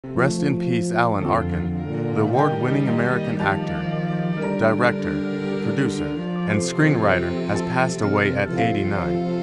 Rest in peace, Alan Arkin, the award-winning American actor, director, producer, and screenwriter, has passed away at 89.